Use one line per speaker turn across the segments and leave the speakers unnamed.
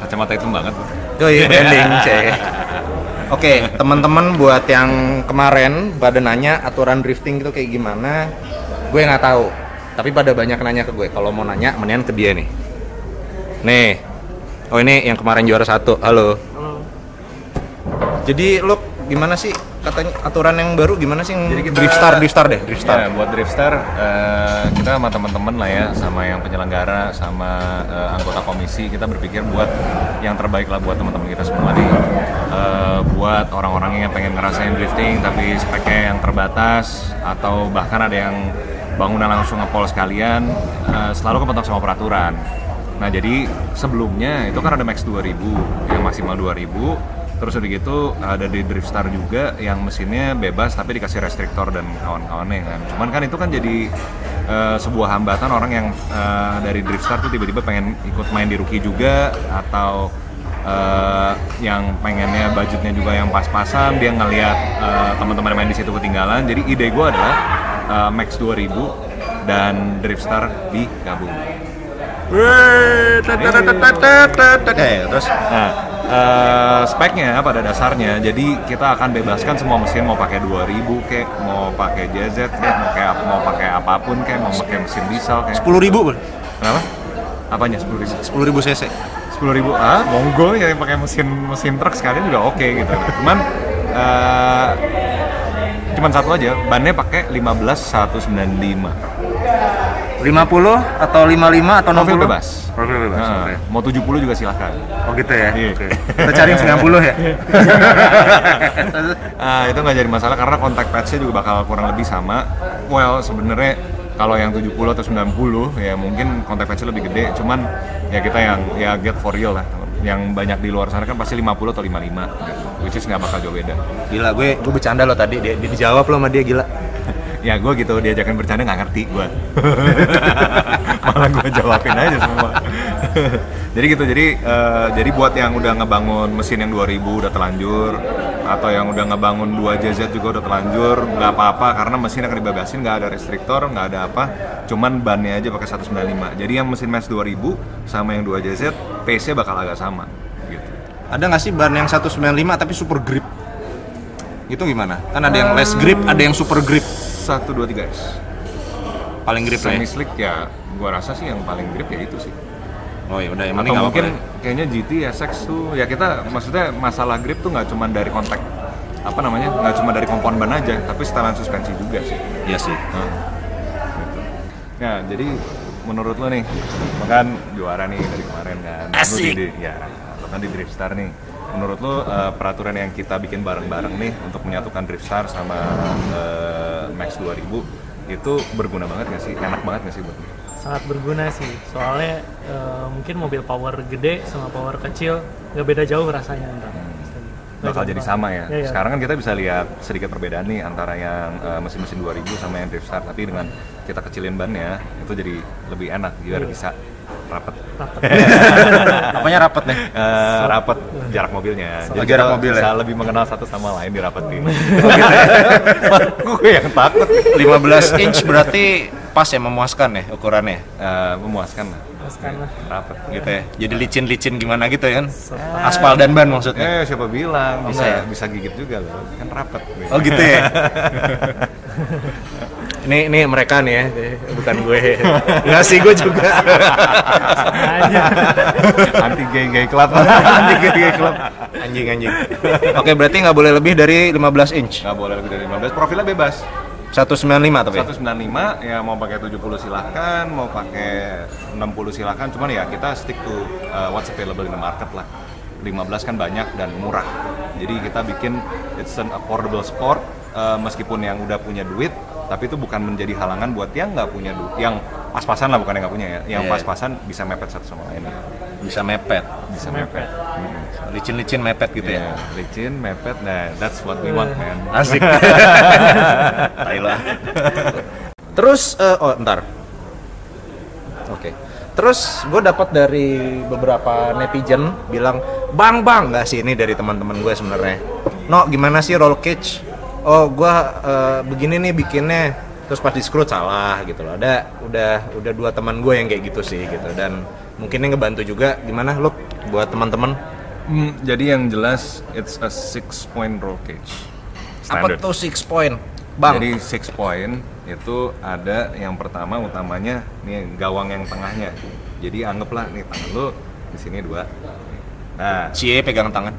Kacamata hitam banget.
Oh iya, branding, cek. Oke, teman-teman buat yang kemarin pada nanya aturan drifting itu kayak gimana, gue nggak tahu. Tapi pada banyak nanya ke gue. Kalau mau nanya, mendingan ke dia nih. Nih, oh ini yang kemarin juara 1. Halo. Jadi lo gimana sih katanya aturan yang baru gimana sih?
Jadi kita
Driftstar deh.
Ya, buat Driftstar kita sama teman-teman lah ya, sama yang penyelenggara, sama anggota komisi, kita berpikir buat yang terbaik lah buat teman-teman kita semua nih. Buat orang-orang yang pengen ngerasain drifting tapi speknya yang terbatas atau bahkan ada yang bangunan langsung ngepol sekalian, selalu kepentok sama peraturan. Nah jadi sebelumnya itu kan ada Max 2000 yang maksimal 2000. Terus udah gitu ada di Driftstar juga yang mesinnya bebas tapi dikasih restriktor dan kawan-kawannya kan. Cuman kan itu kan jadi sebuah hambatan orang yang dari Driftstar tuh tiba-tiba pengen ikut main di rookie juga, atau yang pengennya budgetnya juga yang pas-pasan, dia ngelihat teman-teman main di situ ketinggalan. Jadi ide gue adalah Max 2000 dan Driftstar digabung.
Terus
speknya pada dasarnya, jadi kita akan bebaskan semua mesin, mau pakai 2000 kayak, mau pakai JZ kayak, mau pakai apapun kayak, mau pakai mesin diesel kayak.
10.000 bro.
Kenapa? Apanya 10.000?
10.000 cc.
10.000, monggo ya pakai mesin truk sekalian juga oke gitu. Cuman satu aja, bannya pakai 15195.
50 atau 55 atau 60?
Profil bebas.
Profil bebas. Okay.
Mau 70 juga silahkan.
Oh gitu ya.
Iya.
Okay. Kita cari yang 90 ya.
Itu nggak jadi masalah karena kontak patch-nya juga bakal kurang lebih sama. Well, sebenarnya kalau yang 70 atau 90 ya mungkin kontak patch-nya lebih gede, cuman ya kita yang ya get for real lah. Yang banyak di luar sana kan pasti 50 atau 55 gitu. Which is nggak bakal jauh beda.
Gila, gue bercanda loh tadi, dia dijawab loh sama dia, gila.
Ya gue gitu, diajakin bercanda nggak ngerti gue. Malah gue jawabin aja semua. Jadi buat yang udah ngebangun mesin yang 2000 udah terlanjur, atau yang udah ngebangun 2 JZ juga udah terlanjur, nggak apa-apa karena mesin akan dibebasin, nggak ada restriktor, nggak ada apa, cuman bannya aja pakai 195. Jadi yang mesin Max 2000 sama yang 2 JZ pace-nya bakal agak sama gitu.
Ada nggak sih ban yang 195 tapi super grip? Itu gimana? Kan ada yang less grip, ada yang super grip.
123S
Paling grip lah ya?
Semi-slick ya, gua rasa sih yang paling grip ya itu sih.
Oh ya udah, yang
atau mungkin kayaknya GT SX tuh ya, kita maksudnya masalah grip tuh nggak cuma dari kontak nggak cuma dari kompon ban aja, tapi setelan suspensi juga sih.
Iya sih.
Gitu. Ya jadi menurut lo nih, kan juara nih dari kemarin kan.
Asik.
Lo kan di Driftstar nih. Menurut lo peraturan yang kita bikin bareng-bareng nih untuk menyatukan Driftstar sama Max 2000 itu berguna banget nggak sih? Enak banget nggak sih buat?
Sangat berguna sih, soalnya mungkin mobil power gede sama power kecil nggak beda jauh rasanya ntar.
Bakal jadi sama ya?
Ya.
Sekarang kan kita bisa lihat sedikit perbedaan nih antara yang mesin-mesin 2000 sama yang Driftstar, tapi dengan kita kecilin bannya itu jadi lebih enak, biar bisa rapet.
Apanya rapet nih?
Rapet jarak mobilnya. Jadi
jarak
kita
mobil
bisa
ya?
lebih mengenal satu sama lain di rapetin. Gue yang takut.
15 inch berarti pas ya, memuaskan ya ukurannya?
Memuaskan lah. Rapet
Gitu ya? Jadi licin-licin gimana gitu ya kan? Aspal dan ban maksudnya?
siapa bilang
Bisa ya?
bisa gigit juga loh, kan rapet.
Oh gitu ya? Ini mereka nih ya, bukan gue. Enggak sih, gue juga.
Anti gay club.
Anti gay club. Anjing. Oke, berarti nggak boleh lebih dari 15 inch?
Nggak boleh lebih dari 15, profilnya bebas.
195 tapi?
195, ya mau pakai 70 silahkan, mau pakai 60 silahkan, cuman ya kita stick to what's available in the market lah. 15 kan banyak dan murah, jadi kita bikin it's an affordable sport, meskipun yang udah punya duit, tapi itu bukan menjadi halangan buat yang nggak punya duit, yang pas-pasan lah, bukan yang nggak punya ya, yang pas-pasan bisa mepet satu sama lain.
Bisa mepet. Licin-licin mepet gitu ya?
Licin, mepet, nah that's what we want man.
Asik. Tailah. Terus, ntar. Oke. Terus gue dapat dari beberapa netizen bilang, bang, nggak sih, ini dari teman-teman gue sebenarnya. No, gimana sih roll cage? Oh, gue begini nih bikinnya. Terus pas di screw salah gitu loh. Udah 2 teman gue yang kayak gitu sih gitu. Dan Mungkin ini ngebantu juga gimana lu buat teman-teman?
Jadi yang jelas it's a 6-point roll cage.
Apa tuh 6 point? Bang.
Jadi 6 point itu ada yang pertama utamanya nih gawang yang tengahnya. Jadi anggaplah nih tangan lu di sini 2. Nah,
Cie pegang tangan.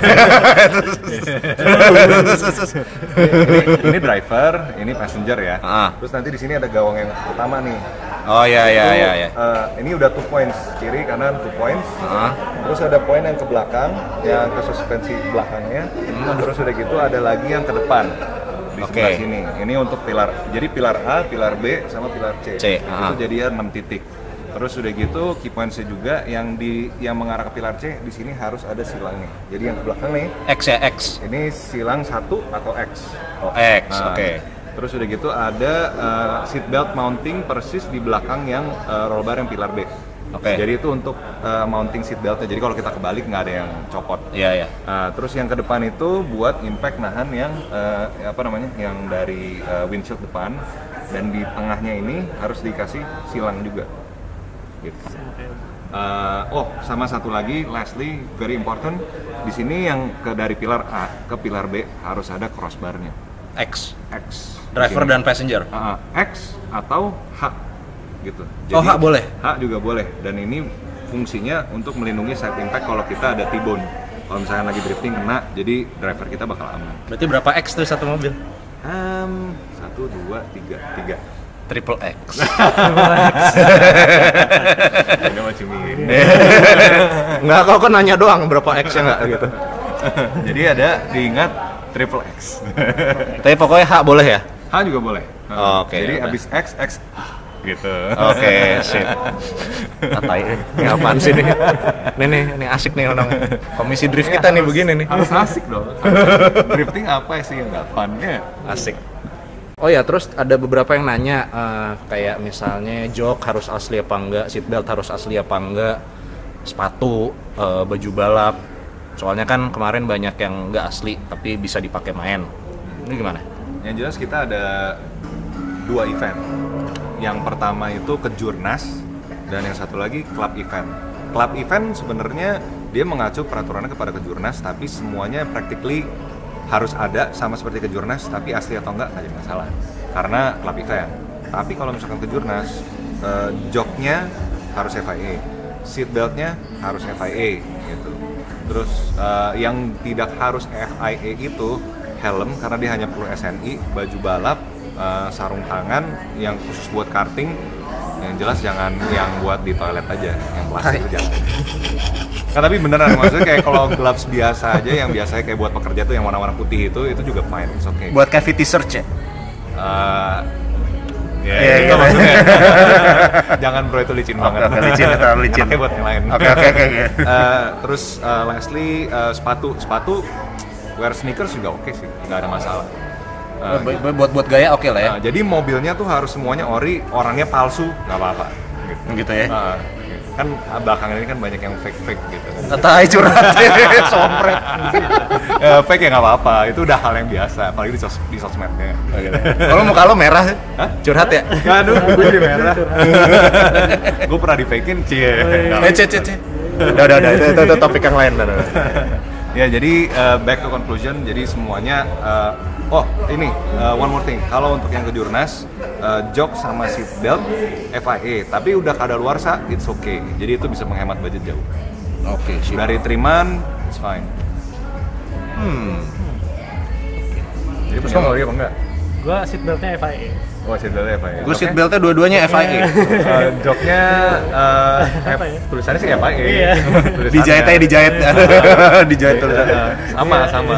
ini driver, ini passenger ya. Terus nanti di sini ada gawang yang utama nih.
Oh iya.
Ini udah 2 points kiri kanan 2 points. Terus ada poin yang ke belakang, yang ke suspensi belakangnya. Terus udah gitu ada lagi yang ke depan di sebelah sini. Ini untuk pilar. Jadi pilar A, pilar B, sama pilar C. Itu jadi 6 titik. Terus udah gitu key points-nya juga yang mengarah ke pilar C di sini harus ada silangnya. Jadi yang ke belakang nih
X ya X.
ini silang 1 atau X.
Oh X,
Nah,
oke.
Terus udah gitu ada seat belt mounting persis di belakang yang roll bar yang pilar B.
Oke.
Jadi itu untuk mounting seat beltnya. Jadi kalau kita kebalik nggak ada yang copot.
Iya.
Nah, terus yang ke depan itu buat impact nahan yang yang dari windshield depan, dan di tengahnya ini harus dikasih silang juga. Gitu. Sama satu lagi, lastly, very important, di sini yang dari pilar A ke pilar B harus ada crossbarnya.
X.
Di
Driver
sini.
dan passenger.
X atau H gitu.
Oh, H boleh?
H juga boleh. Dan ini fungsinya untuk melindungi side impact kalau kita ada T-bone. Kalau misalnya lagi drifting kena, jadi driver kita bakal aman.
Berarti berapa X tuh satu mobil?
1, 2, 3.
Triple X.
Ini mah cumin.
Enggak, kau kan nanya doang berapa X-nya enggak gitu.
Jadi ada diingat triple X.
Tapi pokoknya H boleh ya?
H juga boleh.
Oke,
Jadi
udah.
abis X gitu.
Oke, sip. Katai, ini apaan sih nih? Nih asik nih orang. Komisi drift kita nih begini nih.
Harus asik dong. Drifting apa sih yang nggak fun-nya?
Asik. Oh ya, terus ada beberapa yang nanya kayak misalnya jok harus asli apa enggak, seatbelt harus asli apa enggak, sepatu, baju balap. Soalnya kan kemarin banyak yang enggak asli tapi bisa dipakai main. Ini gimana?
Yang jelas kita ada 2 event. Yang pertama itu kejurnas dan yang satu lagi club event. Club event sebenarnya dia mengacu peraturannya kepada kejurnas, tapi semuanya practically harus ada sama seperti kejurnas, tapi asli atau enggak nggak jadi masalah karena club event. Tapi kalau misalkan kejurnas, joknya harus FIA, seatbeltnya harus FIA gitu. Terus yang tidak harus FIA itu helm karena dia hanya perlu SNI, baju balap, sarung tangan yang khusus buat karting. Yang jelas jangan yang buat di toilet aja, yang plastik itu jangan. Nah, tapi beneran, maksudnya kayak kalau gloves biasa aja, yang biasanya kayak buat pekerja tuh yang warna-warna putih itu juga fine, it's okay.
Buat cavity search ya?
Itu maksudnya. Jangan bro, itu licin banget.
Terlalu licin.
Pakai buat yang lain.
Oke.
Terus lastly sepatu wear sneakers juga oke sih, nggak ada masalah.
Buat gaya oke lah ya.
Jadi mobilnya tuh harus semuanya ori, orangnya palsu, nggak apa-apa.
Gitu ya.
Kan belakangan ini kan banyak yang fake gitu.
Tai curhat, sompret.
Fake ya nggak apa-apa, itu udah hal yang biasa, apalagi di sosmednya.
Kalau muka lo merah, curhat ya?
Aduh, gue jadi merah. Gue pernah di fakein, cie.
Udah, itu topik yang lain.
Ya, jadi back to conclusion, jadi semuanya one more thing. Kalau untuk yang kejurnas, jok sama seat belt FIA, tapi udah kadaluarsa, it's okay. Jadi itu bisa menghemat budget jauh.
Oke,
Dari triman, it's fine. Jadi pesan lo apa enggak?
Gua seatbeltnya FIA.
Oh, seat beltnya FIA.
gue seat beltnya dua-duanya FIA.
Joknya
Apa ya?
tulisannya sih FIA.
Iya.
Tulisannya.
Dijahit tulisannya.
Sama.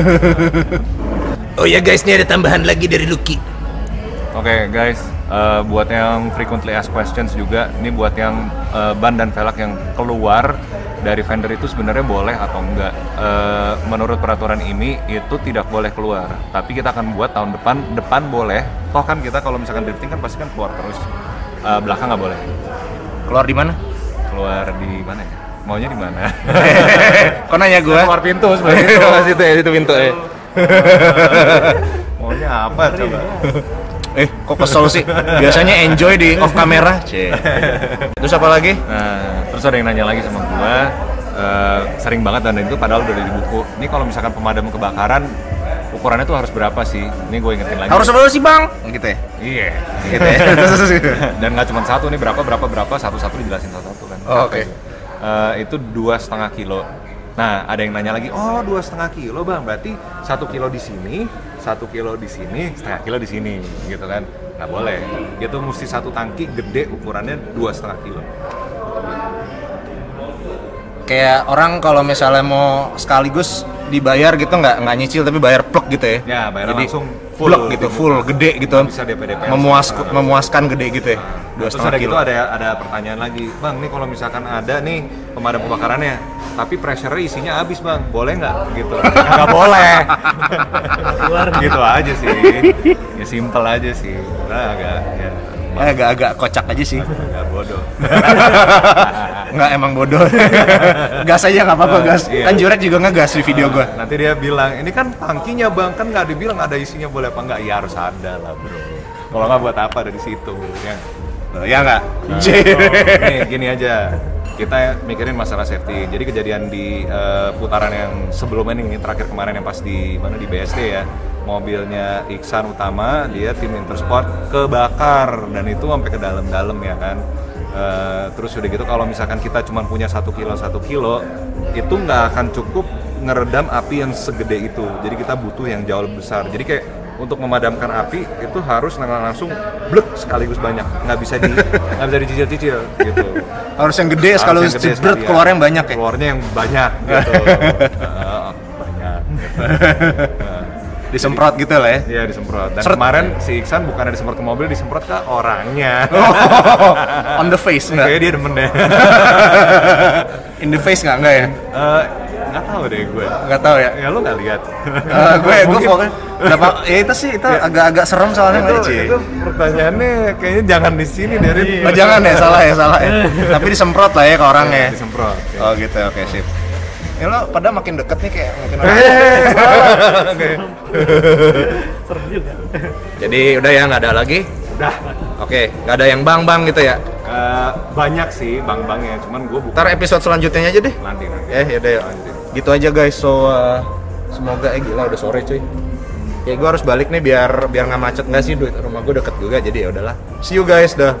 Oh ya guys, ini ada tambahan lagi dari Lucky.
Oke guys, buat yang frequently asked questions juga, ini buat yang ban dan velg yang keluar dari vendor itu sebenarnya boleh atau enggak. Menurut peraturan ini itu tidak boleh keluar, tapi kita akan buat tahun depan boleh. Toh kan kita kalau misalkan drifting kan pasti kan keluar terus, belakang nggak boleh.
Keluar di mana?
Keluar di mana ya? Maunya di mana?
Kok nanya gue?
Keluar pintu sebenarnya.
Itu pintu ya.
Maunya apa coba?
Kok kesel sih? Biasanya enjoy di off kamera. Terus apa lagi?
Nah, terus ada yang nanya lagi sama gua, sering banget dan itu padahal udah di buku. Ini kalau misalkan pemadam kebakaran ukurannya tuh harus berapa sih? Ini gue ingetin lagi.
Harus berapa sih bang? Gitu ya?
Iya.
Gitu ya?
Dan nggak cuma satu nih, berapa satu-satu dijelasin satu-satu kan.
Oh, oke.
Itu 2,5 kilo. Nah, ada yang nanya lagi, oh 2,5 kilo bang, berarti 1 kilo di sini, 1 kilo di sini, setengah kilo di sini, gitu kan? Nggak boleh. Itu mesti satu tangki gede ukurannya 2,5 kilo.
Kayak orang kalau misalnya mau sekaligus dibayar gitu nggak nyicil tapi bayar plek gitu ya?
Ya, bayar
jadi
langsung full
plek gitu, full gede gitu.
Bisa DP-DP.
Memuaskan gede gitu ya.
Terus ada gitu ada pertanyaan lagi, bang, nih kalau misalkan ada nih pemadam kebakarannya, tapi pressure isinya habis bang, boleh nggak? Gitu. Nggak boleh. Gitu aja sih. Ya simple aja sih. Nah,
agak kocak aja sih.
Nggak bodoh.
Nggak emang bodoh. Gas aja nggak apa-apa gas.
Iya.
Kan Jurek juga ngegas di video gua.
Nanti dia bilang, ini kan tangkinya bang, kan nggak dibilang ada isinya boleh apa nggak? Ya harus ada lah bro. Kalau nggak buat apa dari situ ya?
Ya nggak?
Nih gini aja, kita mikirin masalah safety. Jadi kejadian di putaran yang sebelumnya ini terakhir kemarin yang pas di mana di BSD ya, mobilnya Iksan Utama, dia tim Intersport kebakar dan itu sampai ke dalam-dalam ya kan. Terus udah gitu kalau misalkan kita cuma punya 1 kilo itu nggak akan cukup ngeredam api yang segede itu. Jadi kita butuh yang jauh lebih besar. Jadi kayak untuk memadamkan api itu harus langsung blek sekaligus banyak, nggak bisa dicicil-cicil gitu.
Harus yang gede sekaligus jebret keluarnya yang banyak ya.
Keluarnya yang banyak gitu. Banyak. Gitu.
Disemprot gitu lah ya.
Iya disemprot. Dan kemarin si Iksan bukan disemprot ke mobil, disemprot ke orangnya.
On the face nggak?
Kayaknya dia demen deh.
In the face nggak ya?
Nggak tahu deh gue.
Nggak tahu ya?
Ya lo nggak lihat.
Gue pokoknya ya itu sih itu agak serem soalnya
itu pertanyaannya kayaknya jangan di sini dari.
Oh jangan ya, salah ya. Tapi disemprot lah ya ke orangnya.
Disemprot.
Oh gitu, oke sip. Ya lo pada makin deket nih kayak makin orang.
Oke.
Serem juga.
Jadi udah ya nggak ada lagi?
Udah.
Oke, nggak ada yang bang gitu ya?
Banyak sih bang-bangnya, cuman gue bukan.
Ntar episode selanjutnya aja deh.
Nanti.
Yaudah ya. Gitu aja guys. So semoga gila udah sore cuy. Ya gue harus balik nih biar nggak macet nggak sih, rumah gue deket juga jadi ya udahlah. See you guys dah.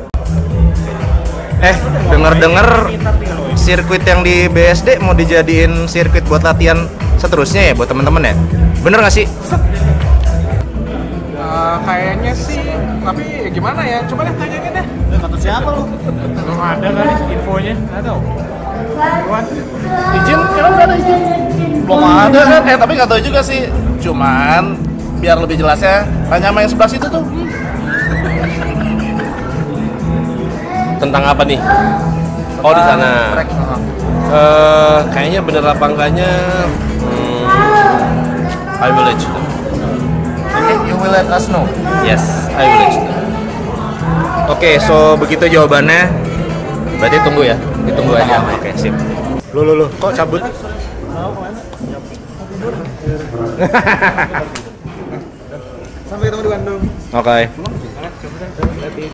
Dengar sirkuit yang di BSD mau dijadiin sirkuit buat latihan seterusnya ya buat temen-temen ya? Bener nggak sih?
Kayaknya sih, tapi gimana ya? Coba deh tanyain deh.
Kata siapa lu? Belum ada kali infonya. Ada.
Izin? Kenapa ada izin? Belum ada kan? Tapi nggak tahu juga sih. Cuman biar lebih jelasnya, tanya sama yang sebelah situ tuh.
Tentang apa nih? Oh di sana. Kayaknya bener apa enggaknya? I will let you know.
Okay, you will let us know.
Yes, I will let you know.
Oke, so begitu jawabannya. Berarti tunggu ya, ditunggu aja. Oke, sip. Lu, kok cabut?
Sampai ketemu di Bandung.
Oke.